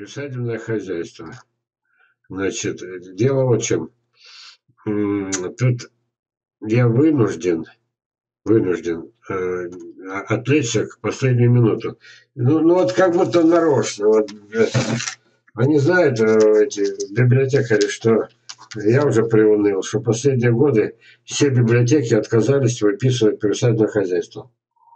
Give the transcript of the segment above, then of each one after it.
Приусадебное хозяйство. Значит, дело вот в чем. Тут я вынужден отвлечься к последнюю минуту. Ну вот как будто нарочно. Вот, они знают, эти библиотекари, что я уже приуныл, что последние годы все библиотеки отказались выписывать приусадебное хозяйство.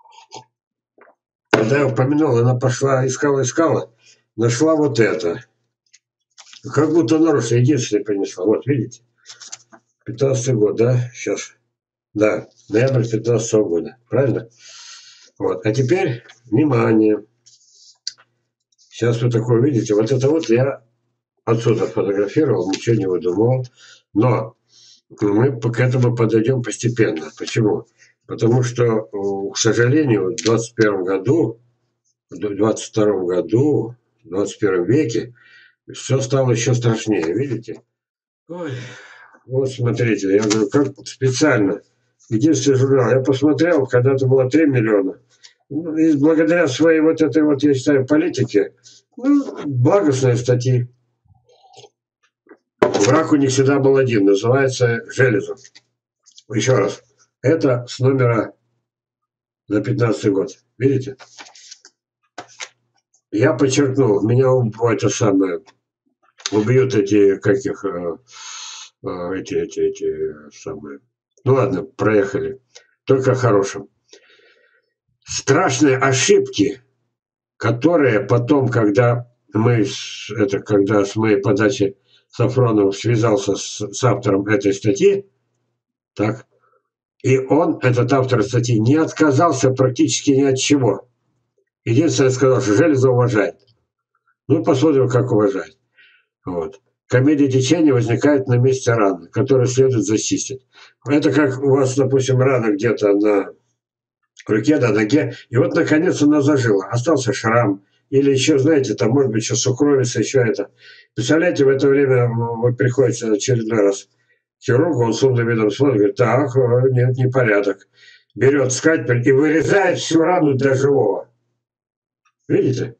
Когда я упомянул, она пошла, искала, нашла вот это. Как будто нарочно, единственное принесла. Вот, видите? 15-й год, да? Сейчас. Да, ноябрь 15-го года. Правильно? Вот. А теперь, внимание. Сейчас вы такое видите. Вот это вот я отсюда фотографировал, ничего не выдумывал. Но мы к этому подойдем постепенно. Почему? Потому что, к сожалению, в 21 году, в 22 году, в 21 веке все стало еще страшнее. Видите? Ой. Вот смотрите, я говорю, как специально. Единственный журнал. Я посмотрел, когда-то было 3 миллиона. И благодаря своей вот этой вот, я считаю, политике, благостные статьи. Враг у них всегда был один, называется Железов. Еще раз. Это с номера за 15-й год. Видите? Я подчеркнул, меня это самое, убьют эти, каких, эти самые. Ну ладно, проехали. Только о хорошем. Страшные ошибки, которые потом, когда когда с моей подачи Сафронов связался с автором этой статьи, так, и он, этот автор статьи, не отказался практически ни от чего. Единственное, сказал, что Железов уважает. Ну, посмотрим, как уважает. Вот. Комедия течения возникает на месте раны, которую следует зачистить. Это как у вас, допустим, рана где-то на руке, на ноге, и вот, наконец, она зажила. Остался шрам. Или еще, знаете, там, может быть, еще сукровица, еще это. Представляете, в это время вы приходите очередной раз к хирургу, он с умным видом смотрит, говорит, так, нет, непорядок. Берет скальпель и вырезает всю рану до живого. Видите?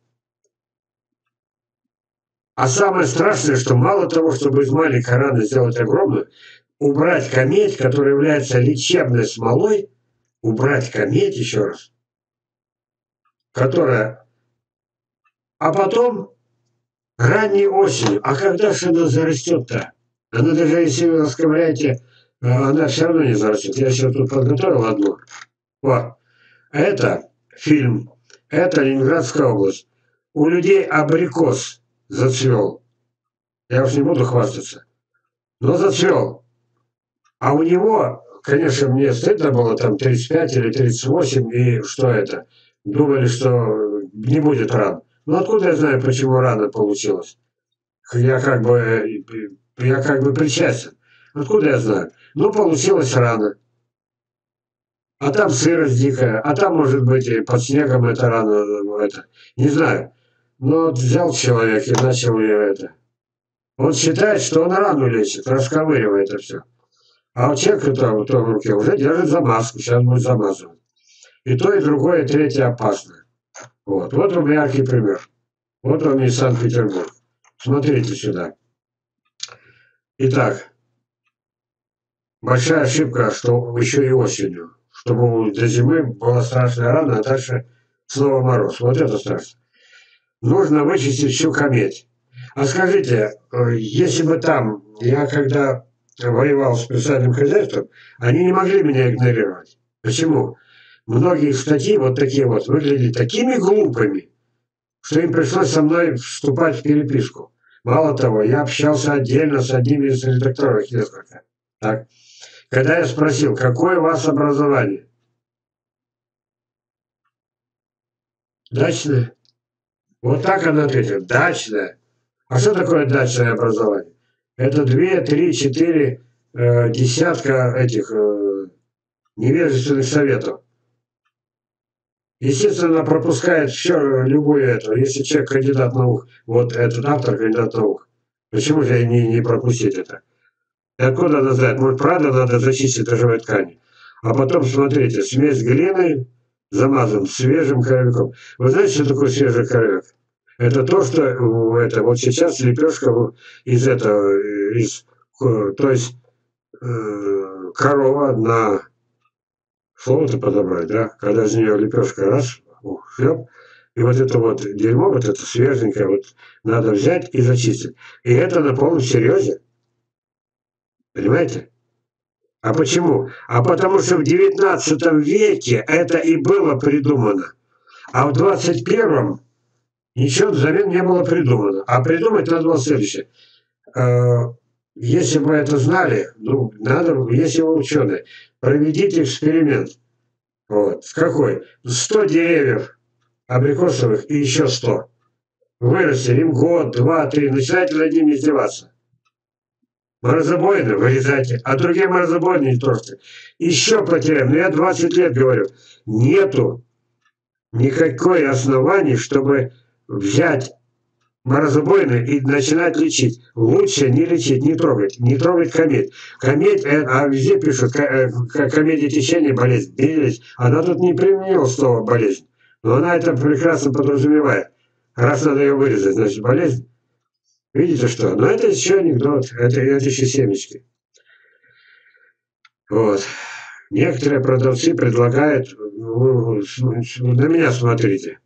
А самое страшное, что мало того, чтобы из маленькой раны сделать огромную, убрать кометь, которая является лечебной смолой, убрать кометь, еще раз, которая... А потом ранней осенью, а когда же она зарастет-то? Она даже, если вы расковыряете, она все равно не зарастет. Я сейчас тут подготовил одну. Вот. Это фильм, это Ленинградская область. У людей абрикос зацвел. Я уж не буду хвастаться. Но зацвел. А у него, конечно, мне стыдно было, там 35 или 38, и что это? Думали, что не будет ран. Ну откуда я знаю, почему рана получилась? Я как бы причастен. Откуда я знаю? Ну, получилась рана. А там сырость дикая, а там, может быть, и под снегом эта рана, это, не знаю. Но вот взял человек и начал ее это. Он считает, что он рану лечит, расковыривает это все. А у человека там, в той руке уже держит замазку, сейчас будет замазывать. И то, и другое, и третье опасно. Вот вам яркий пример. Вот вам и Санкт-Петербург. Смотрите сюда. Итак, большая ошибка, что еще и осенью. Чтобы до зимы была страшная рана, а дальше снова мороз. Вот это страшно. Нужно вычистить всю кометь. А скажите, если бы там, я когда воевал с приусадебным хозяйством, они не могли меня игнорировать. Почему? Многие статьи вот такие вот выглядели такими глупыми, что им пришлось со мной вступать в переписку. Мало того, я общался отдельно с одним из редакторов, несколько. Так. Когда я спросил, какое у вас образование? Дачное. Вот так она ответила. Дачное. А что такое дачное образование? Это 2, 3, 4 десятка этих невежественных советов. Естественно, она пропускает все, любое это. Если человек кандидат наук, вот этот автор кандидат наук, почему же не пропустить это? И откуда она знает? Может, правда надо зачистить до живой ткани? А потом, смотрите, смесь глины замазан свежим коровиком. Вы знаете, что такое свежий коровик? Это то, что это вот сейчас лепешка из этого, то есть корова на слово-то подобрать, да, когда из нее лепешка раз, хлеб, и вот это вот дерьмо, вот это свеженькое, вот надо взять и зачистить. И это на полном серьезе, понимаете? А почему? А потому что в XIX веке это и было придумано. А в 21-м ничего взамен не было придумано. А придумать надо было следующее. Если бы это знали, ну, надо, если вы ученые, проведите эксперимент. Вот. Какой? 100 деревьев абрикосовых и еще 100. Вырастили им год, два, три, начинайте над ними издеваться. Морозобоины вырезайте, а другие морозобоины не трожьте. Еще потеряем, но я 20 лет говорю, нету никакой оснований, чтобы взять морозобоины и начинать лечить. Лучше не лечить, не трогать кометь. Кометь, а везде пишут, комедия течения, болезнь, она тут не применила слово болезнь, но она это прекрасно подразумевает. Раз надо ее вырезать, значит болезнь. Видите что? Но это еще анекдот, это еще семечки. Вот. Некоторые продавцы предлагают, на меня смотрите,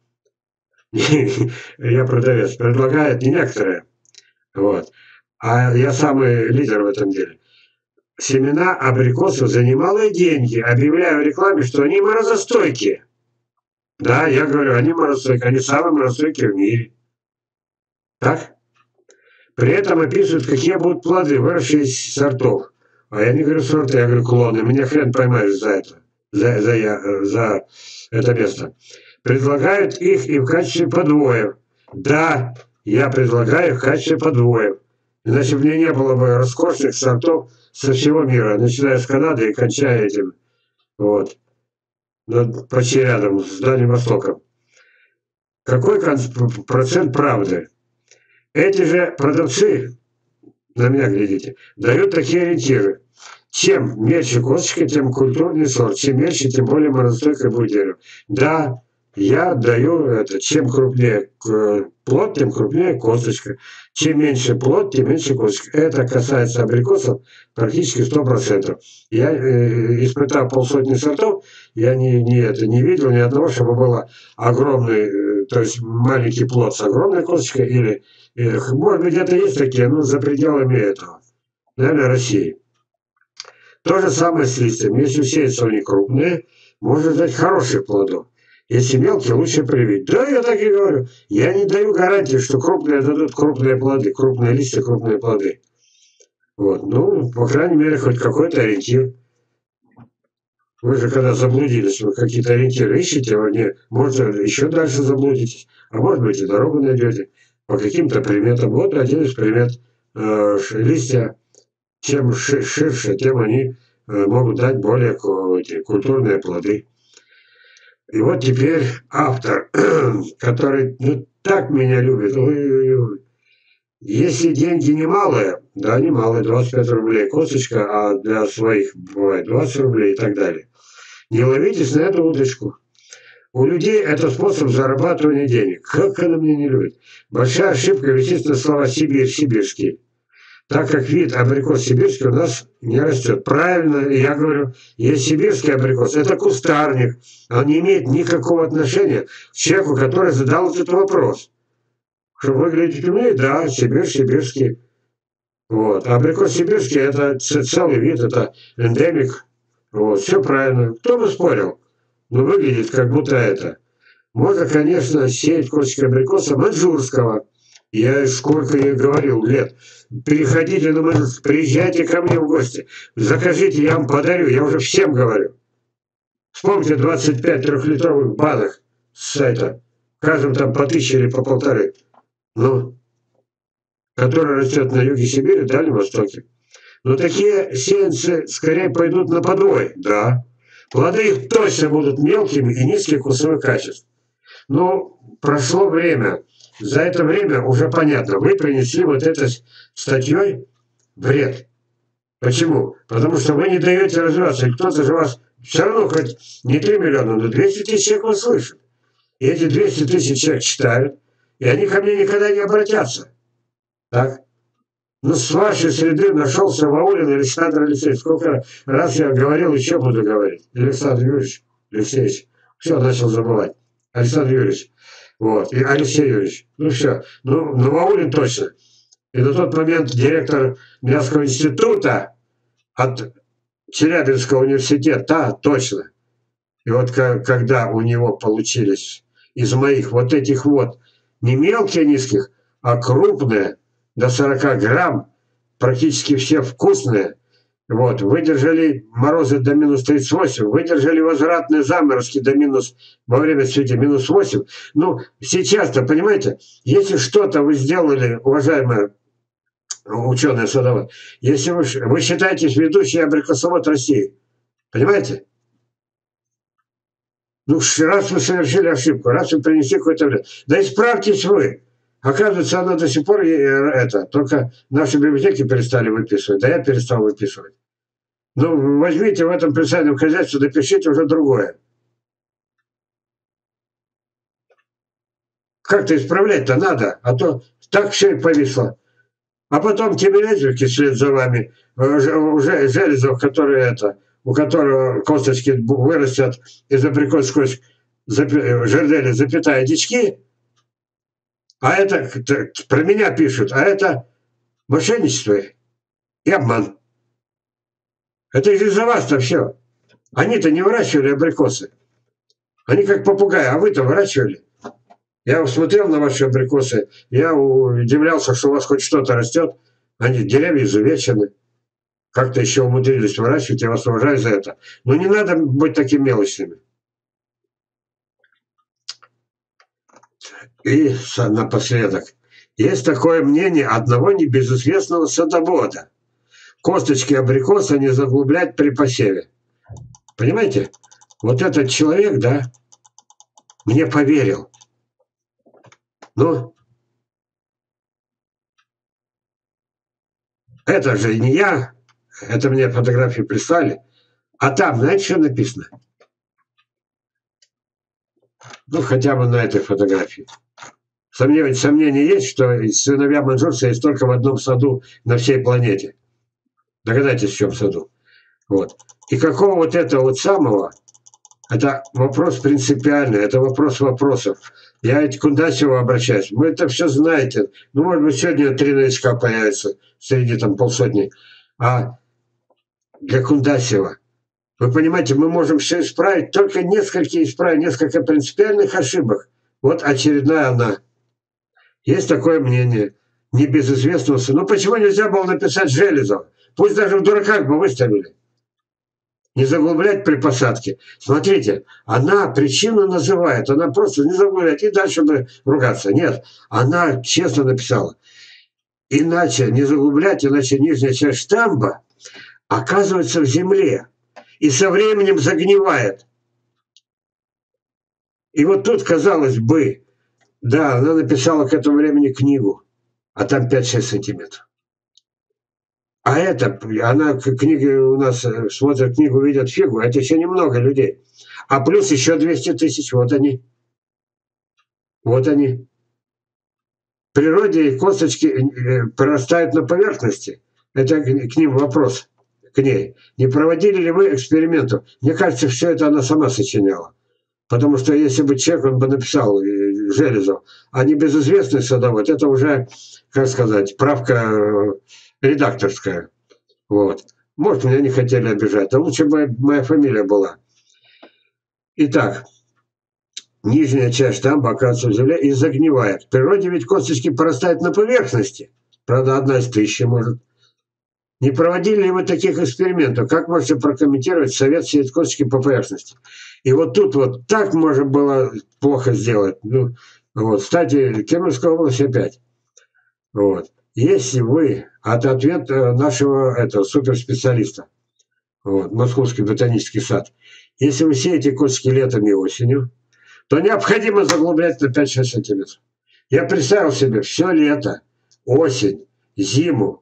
я продавец, предлагают не некоторые, вот, а я самый лидер в этом деле. Семена абрикосов за немалые деньги объявляю в рекламе, что они морозостойкие. Да, я говорю, они морозостойкие, они самые морозостойкие в мире. Так? При этом описывают, какие будут плоды, выросшие из сортов. А я не говорю сорты, я говорю клоны. Меня хрен поймаешь за это, за это место. Предлагают их и в качестве подвоев. Да, я предлагаю в качестве подвоев. Иначе бы мне не было бы роскошных сортов со всего мира, начиная с Канады и кончая этим, вот, почти рядом с Дальним Востоком. Какой процент правды? Эти же продавцы, на меня глядите, дают такие ориентиры. Чем мельче косточка, тем культурный сорт. Чем мельче, тем более морозостойкое будет дерево. Да, я даю это. Чем крупнее плод, тем крупнее косточка. Чем меньше плод, тем меньше косточка. Это касается абрикосов практически 100%. Я, испытав полсотни сортов, я не видел ни одного, чтобы было огромный, то есть маленький плод с огромной косточкой, или, может быть, где-то есть такие, но за пределами этого, наверное, России. То же самое с листьями. Если сеются они крупные, можно дать хороших плодов. Если мелкие, лучше привить. Да, я так и говорю. Я не даю гарантии, что крупные дадут крупные плоды, крупные листья, крупные плоды. Вот. Ну, по крайней мере, хоть какой-то ориентир. Вы же когда заблудились, вы какие-то ориентиры ищете, вы может, еще дальше заблудитесь, а может быть и дорогу найдете по каким-то приметам. Вот один из примет. Листья, чем ширше, тем они могут дать более культурные плоды. И вот теперь автор, который так меня любит. Если деньги немалые, да, немалые, 25 рублей косточка, а для своих бывает 20 рублей и так далее. Не ловитесь на эту удочку. У людей это способ зарабатывания денег. Как она меня не любит. Большая ошибка висит на слова «Сибирь», «сибирский». Так как вид абрикос сибирский у нас не растет. Правильно, я говорю, есть сибирский абрикос, это кустарник. Он не имеет никакого отношения к человеку, который задал этот вопрос. Что выглядит умнее? Да, сибирский. Вот. А абрикос сибирский это целый вид, это эндемик. Вот, все правильно. Кто бы спорил? Но выглядит как будто это. Можно, конечно, сеять косточки абрикоса маньчжурского. Я сколько ей говорил лет. Переходите на Маньчжурск, приезжайте ко мне в гости. Закажите, я вам подарю. Я уже всем говорю. Вспомните 25 трехлитровых банок с сайта. В каждом там по 1000 или по 1500. Ну, который растет на юге Сибири, Дальнем Востоке. Но такие сеянцы скорее пойдут на подвой, да. Плоды их точно будут мелкими и низких вкусовых качеств. Но прошло время. За это время уже понятно, вы принесли вот этой статьей бред. Почему? Потому что вы не даете развиваться, и кто-то же вас все равно хоть не 3 миллиона, но 200 тысяч человек вас слышит. И эти 200 тысяч человек читают, И они ко мне никогда не обратятся. Так? Ну, с вашей среды нашелся Ваулин Александр Алексеевич. Сколько раз я говорил, еще буду говорить. Александр Юрьевич Алексеевич. Все, начал забывать. Александр Юрьевич. Вот. И Алексей Юрьевич. Ну, все. Ну, Ваулин точно. И на тот момент директор Мягкого института от Челябинского университета, точно. И вот когда у него получились из моих вот этих вот не мелкие низких, а крупные, до 40 грамм, практически все вкусные, вот, выдержали морозы до минус 38, выдержали возвратные заморозки до минус, во время цветения, минус 8. Ну, сейчас-то, понимаете, если что-то вы сделали, уважаемые ученые садоводы, если вы считаетесь ведущий абрикосовод России, понимаете? Ну, раз вы совершили ошибку, раз вы принесли какой-то вред, да исправьтесь вы. Оказывается, она до сих пор только наши библиотеки перестали выписывать, да я перестал выписывать. Ну, возьмите в этом предпринимательном хозяйстве, напишите уже другое. Как-то исправлять-то надо, а то так все и повисло. А потом Тимирязевки вслед за вами, уже Железов, который у которого косточки вырастят из абрикосской жердели, запятая дички, а это про меня пишут, а это мошенничество и обман. Это из-за вас-то все. Они-то не выращивали абрикосы. Они как попугаи, а вы-то выращивали. Я смотрел на ваши абрикосы, я удивлялся, что у вас хоть что-то растет. Они деревья изувечены. Как-то еще умудрились выращивать, я вас уважаю за это. Но не надо быть такими мелочными. И напоследок. Есть такое мнение одного небезызвестного садовода. Косточки абрикоса не заглублять при посеве. Понимаете? Вот этот человек, да, мне поверил. Ну, это же не я, это мне фотографии прислали. А там, знаете, что написано? Ну, хотя бы на этой фотографии. Сомнения есть, что сыновья Маньчжурса есть только в одном саду на всей планете. Догадайтесь, в чем саду. Вот. И какого вот этого вот самого, это вопрос принципиальный, это вопрос вопросов. Я ведь к Кундасеву обращаюсь. Вы это все знаете. Ну, может быть, сегодня 3 новичка появится среди там полсотни. А для Кундасева, вы понимаете, мы можем все исправить, только несколько принципиальных ошибок. Вот очередная она. Есть такое мнение. Небезызвестного сына. Ну, почему нельзя было написать Железов? Пусть даже в дураках бы выставили. Не заглублять при посадке. Смотрите, она причину называет, она просто не заглублять и дальше бы ругаться. Нет, она честно написала. Иначе не заглублять, иначе нижняя часть штамба оказывается в земле и со временем загнивает. И вот тут, казалось бы, да, она написала к этому времени книгу, а там 5-6 сантиметров. А это, она книги у нас смотрят книгу, видят фигу, это еще немного людей. А плюс еще 200 тысяч, вот они. Вот они. В природе косточки прорастают на поверхности. Это к ним вопрос, к ней. Не проводили ли вы экспериментов? Мне кажется, все это она сама сочиняла. Потому что если бы человек, он бы написал Железов, а не безызвестный садовод, это уже, как сказать, правка редакторская. Вот. Может, меня не хотели обижать, а лучше бы моя фамилия была. Итак, нижняя часть штамба оказывается в земле и загнивает. В природе ведь косточки порастают на поверхности. Правда, 1 из 1000 может. Не проводили ли вы таких экспериментов? Как можете прокомментировать совет сеять косточки по поверхности? И вот тут вот так можно было плохо сделать. Ну, вот. Кстати, Кемеровская область опять. Вот. Если вы, это ответ нашего суперспециалиста, вот, Московский ботанический сад, если вы сеете косточки летом и осенью, то необходимо заглублять на 5-6 сантиметров. Я представил себе все лето, осень, зиму.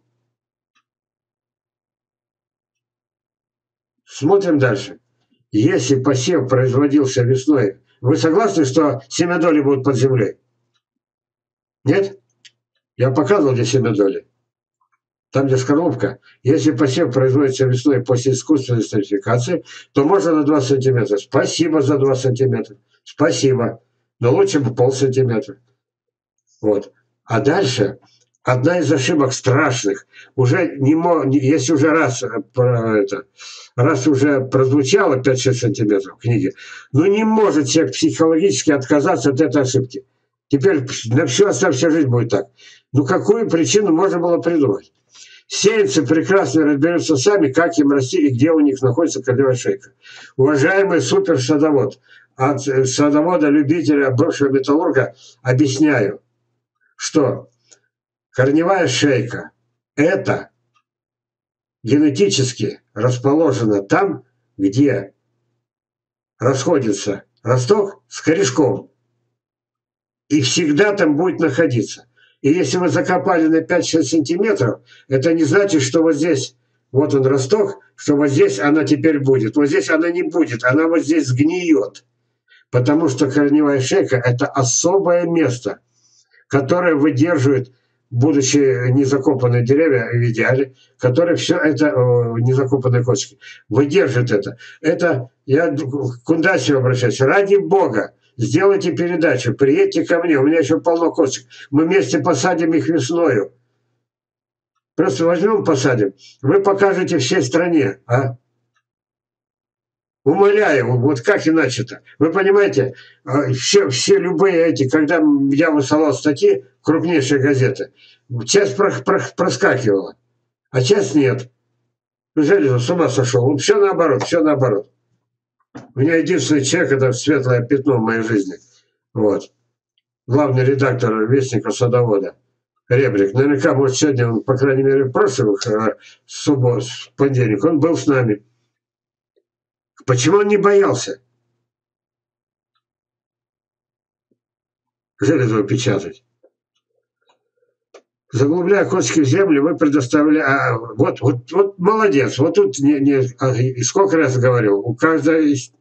Смотрим дальше. Если посев производился весной, вы согласны, что семядоли будут под землей? Нет? Я показывал, где семядоли. Там, где скорлупка. Если посев производится весной после искусственной стратификации, то можно на 2 сантиметра. Спасибо за 2 сантиметра. Спасибо. Но лучше бы полсантиметра. Вот. А дальше одна из ошибок страшных. Уже если уже раз уже прозвучало 5-6 сантиметров в книге, но не может человек психологически отказаться от этой ошибки. Теперь на всю оставшуюся жизнь будет так. Ну какую причину можно было придумать? Сеянцы прекрасно разберутся сами, как им расти и где у них находится корневая шейка. Уважаемый суперсадовод, от садовода-любителя, бывшего металлурга, объясняю, что корневая шейка – это генетически расположена там, где расходится росток с корешком. И всегда там будет находиться. И если вы закопали на 5-6 сантиметров, это не значит, что вот здесь, вот он росток, что вот здесь она теперь будет. Вот здесь она не будет, она вот здесь сгниет. Потому что корневая шейка – это особое место, которое выдерживает, будучи незакопанные деревья в идеале, которые все это, незакопанные кочки, выдерживают это. Это, я к Кундасию обращаюсь, ради Бога, сделайте передачу, приедьте ко мне, у меня еще полно кочек. Мы вместе посадим их весною. Просто возьмем, посадим. Вы покажете всей стране, а? Умоляю, вот как иначе-то? Вы понимаете, все любые эти, когда я высылал статьи, крупнейшие газеты, часть проскакивала, а часть нет. Железов с ума сошел. Он все наоборот, все наоборот. У меня единственный человек, это светлое пятно в моей жизни. Вот. Главный редактор Вестника Садовода. Ребрик. Наверняка, может, сегодня, он, по крайней мере, в прошлых суббот, в понедельник, он был с нами. Почему он не боялся Железова печатать? Заглубляя кочки в землю, вы предоставляете... Вот молодец. Вот тут сколько раз говорил, у каждого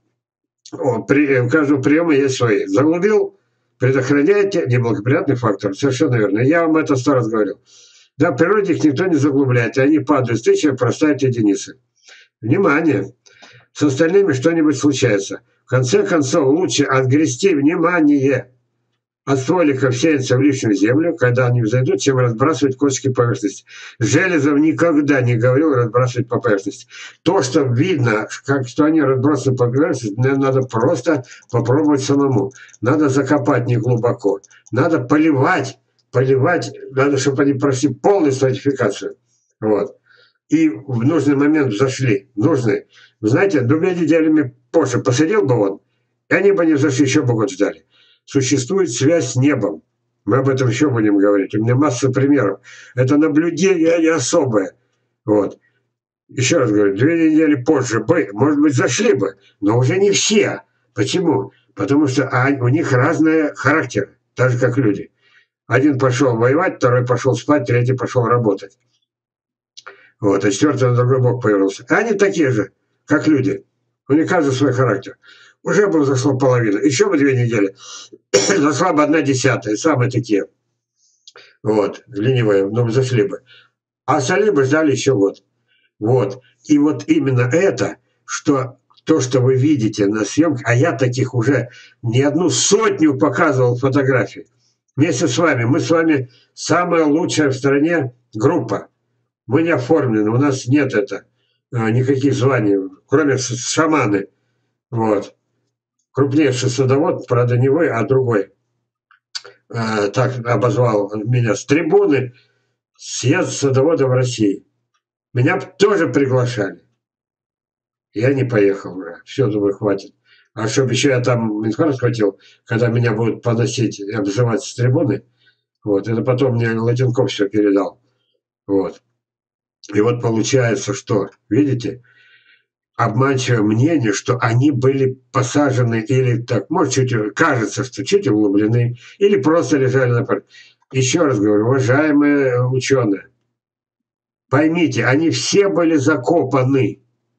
приема есть свои. Заглубил, предохраняйте неблагоприятный фактор. Совершенно верно. Я вам это 100 раз говорил. Да, в природе их никто не заглубляет, и они падают с тысячи, простают единицы. Внимание! С остальными что-нибудь случается. В конце концов, лучше отгрести внимание от стволиков сеянца в лишнюю землю, когда они взойдут, чем разбрасывать кочки поверхности. Железов никогда не говорил разбрасывать по поверхности. То, что видно, что они разбрасывают по поверхности, надо просто попробовать самому. Надо закопать неглубоко. Надо поливать, надо, чтобы они прошли полную стратификацию. Вот. И в нужный момент взошли. Нужный. Вы знаете, 2 неделями позже посадил бы он, и они бы не взошли, еще бы год ждали. Существует связь с небом. Мы об этом еще будем говорить. У меня масса примеров. Это наблюдение не особое. Вот. Еще раз говорю, 2 недели позже бы, может быть, зашли бы, но уже не все. Почему? Потому что у них разные характеры, так же, как люди. Один пошел воевать, второй пошел спать, третий пошел работать. Вот, а 4-й на другой бок повернулся. А они такие же, как люди. У них каждый свой характер. Уже бы взошло половина. Еще бы 2 недели. Зашла бы 1/10. Самые такие. Вот, ленивые, но зашли бы. А остальные бы ждали еще год. Вот. И вот именно это, что то, что вы видите на съемках, а я таких уже не 100 показывал фотографий. Вместе с вами. Мы с вами самая лучшая в стране группа. Мы не оформлены, у нас нет никаких званий, кроме шаманы. Вот. Крупнейший садовод, правда, не вы, а другой. Так обозвал меня с трибуны съезд садоводов России. Меня тоже приглашали. Я не поехал уже. Все, думаю, хватит. А чтобы еще я там инфаркт схватил, когда меня будут поносить и обзывать с трибуны, вот, это потом мне Латенков все передал. Вот. И вот получается, что, видите, обманчивое мнение, что они были посажены или так, может, чуть, кажется, что чуть углублены, или просто лежали на поле. Еще раз говорю, уважаемые ученые, поймите, они все были закопаны.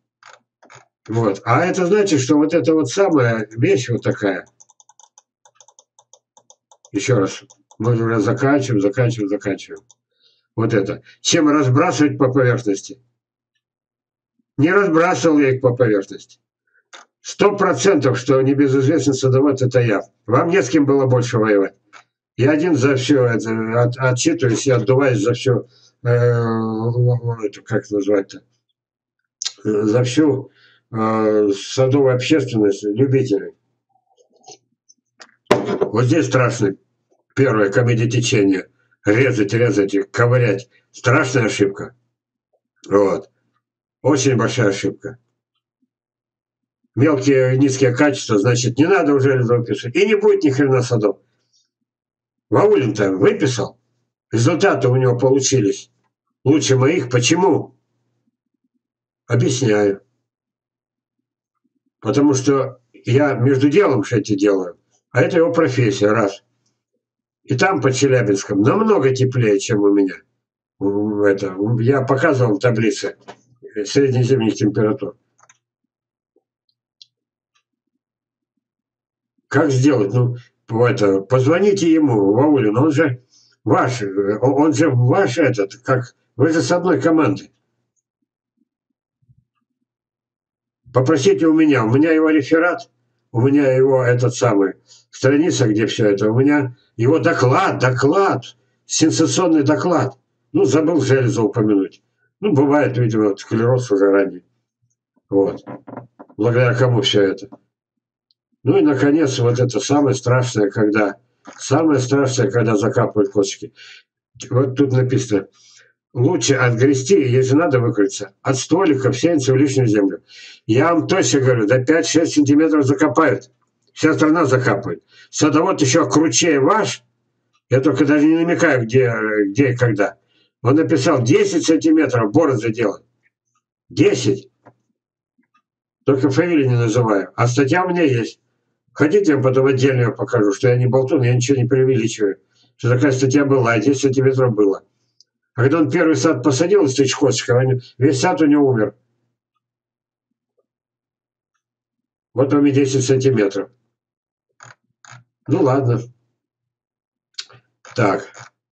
Вот. А это значит, что вот эта вот самая вещь вот такая, еще раз, Мы уже заканчиваем. Вот это. Чем разбрасывать по поверхности? Не разбрасывал я их по поверхности. 100%, что небезызвестный садовод – это я. Вам не с кем было больше воевать. Я один за все это отчитываюсь и отдуваюсь за все, как называть-то, за всю садовую общественность, любителей. Вот здесь страшно. Первое, комедия течения. Резать, ковырять. Страшная ошибка. Вот. Очень большая ошибка. Мелкие, низкие качества, значит, не надо уже выписывать. И не будет ни хрена садов. Ваулин-то выписал. Результаты у него получились лучше моих. Почему? Объясняю. Потому что я между делом что это делаю, а это его профессия, раз. И там, под Челябинском, намного теплее, чем у меня. Я показывал в таблице среднезимних температур. Как сделать? Ну, позвоните ему, Ваулину, он же ваш, вы же с одной команды. Попросите у меня его реферат, у меня его страница, где все это, у меня его доклад, сенсационный доклад. Ну, забыл железо упомянуть. Ну, бывает, видимо, склероз уже ранний. Вот. Благодаря кому все это. Ну и, наконец, вот это самое страшное, когда закапывают косточки. Вот тут написано, лучше отгрести, если надо выкрутиться, от стволика в сеянцев в лишнюю землю. Я вам точно говорю, до 5-6 сантиметров закопают. Вся страна закапывает. Садовод еще круче ваш, я только даже не намекаю, где и когда. Он написал 10 сантиметров борозды делать. 10. Только фамилии не называю. А статья у меня есть. Хотите, я потом отдельно ее покажу, что я не болтун, я ничего не преувеличиваю. Что такая статья была, 10 сантиметров было. А когда он первый сад посадил из тычкосиков, весь сад у него умер. Вот вам и 10 сантиметров. Ну ладно. Так.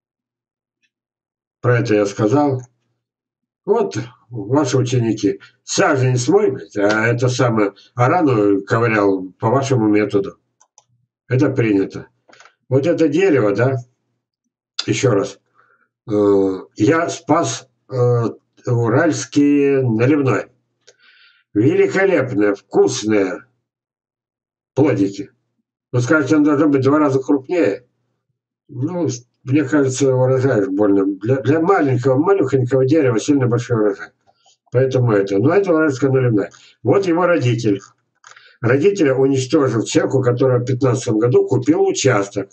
Про это я сказал. Вот ваши ученики. Саженец мой, а это самое, а рану ковырял по вашему методу. Это принято. Вот это дерево, да, еще раз. Я спас уральский наливной. Великолепные, вкусные плодики. Вы скажете, он должен быть в 2 раза крупнее. Ну, мне кажется, урожай больно. Для малюхонького дерева сильно большой урожай. Поэтому это. Ну, это уральская наливная. Вот его родитель. Родителя уничтожил человеку, который в 2015 году купил участок.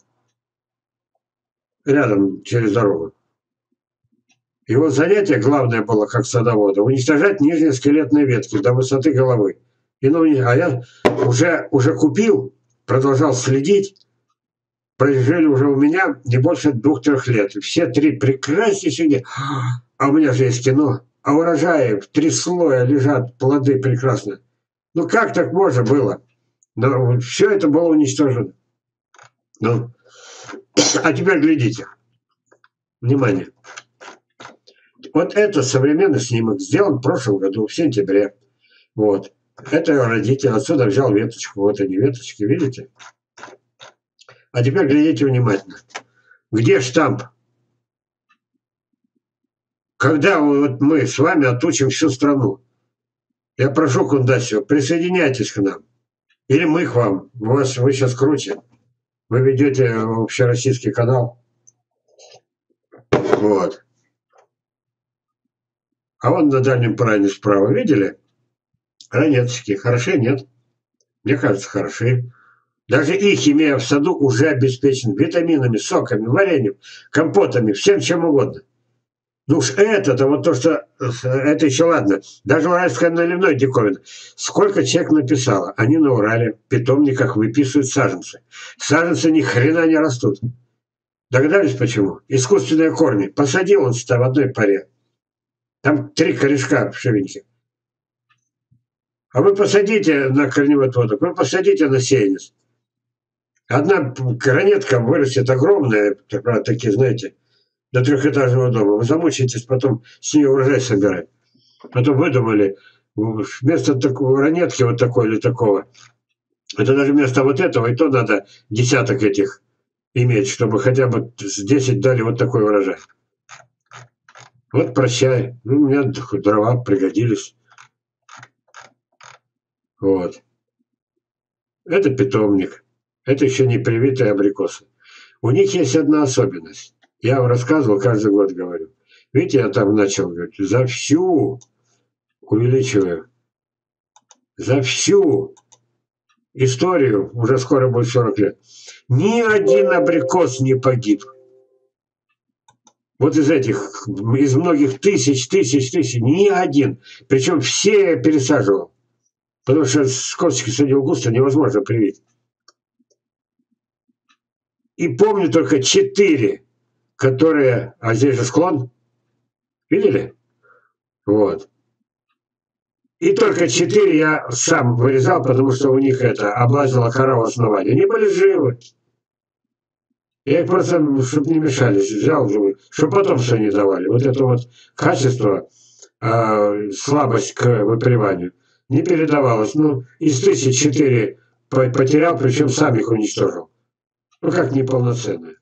Рядом, через дорогу. Его занятие главное было, как садовода, уничтожать нижние скелетные ветки до высоты головы. А я уже купил, продолжал следить, прожили уже у меня не больше 2-3 лет. Все 3 прекраснейшие, а у меня же есть кино, а урожаи в 3 слоя лежат, плоды прекрасно. Ну как так можно было? Но все это было уничтожено. Ну, а теперь глядите. Внимание. Вот это современный снимок, сделан в прошлом году, в сентябре. Вот. Это родитель отсюда взял веточку. Вот они, веточки, видите? А теперь глядите внимательно. Где штамп? Когда вот мы с вами отучим всю страну? Я прошу Кундасио, присоединяйтесь к нам. Или мы к вам. Вы сейчас круче. Вы ведете общероссийский канал. Вот. А вон на дальнем плане справа, видели? Ранеточки. Хороши, нет? Мне кажется, хороши. Даже их, имея в саду, уже обеспечен витаминами, соками, вареньем, компотами, всем чем угодно. Ну уж это вот то, что... Это еще ладно. Даже уральское наливной диковина. Сколько человек написало. Они на Урале в питомниках выписывают саженцы. Саженцы ни хрена не растут. Догадались почему? Искусственные корни. Посадил он в одной паре. Там 3 корешка вшивеньких. А вы посадите на корневой отводок, вы посадите на сеянец. Одна ранетка вырастет огромная, такие, знаете, до трехэтажного дома. Вы замучаетесь потом с нее урожай собирать. Потом выдумали, вместо такой ранетки вот такой или такого, это даже вместо вот этого, и то надо десяток этих иметь, чтобы хотя бы с 10 дали вот такой урожай. Вот прощай. Ну, у меня дрова пригодились. Вот. Это питомник. Это еще не привитые абрикосы. У них есть одна особенность. Я вам рассказывал, каждый год говорю. Видите, я там начал говорить, за всю, увеличиваю, за всю историю, уже скоро будет 40 лет, ни один абрикос не погиб. Вот из этих, из многих тысяч, ни один. Причем все я пересаживал. Потому что с косточки садил густо невозможно привить. И помню только 4, которые... А здесь же склон. Видели? Вот. И только 4 я сам вырезал, потому что у них это облазила кора в основании. Они были живы. Я их просто, чтобы не мешались, взял, чтобы потом что не давали. Вот это вот качество, слабость к выприванию не передавалось. Ну, из 1004 потерял, причем сам их уничтожил. Ну, как неполноценные.